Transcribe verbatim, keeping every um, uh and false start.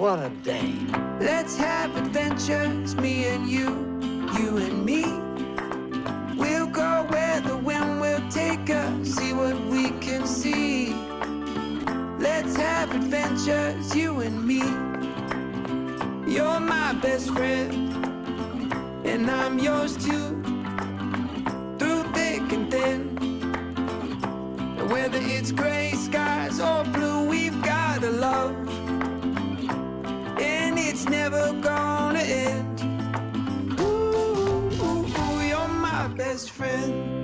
what a day. Let's have adventures, me and you, you and me. We'll go where the wind will take us, see what we can see. Let's have adventures, you and me. You're my best friend, and I'm yours too. Through thick and thin, and whether it's gray skies or blue, we've got a love, and it's never gonna end. Ooh, ooh, ooh, you're my best friend.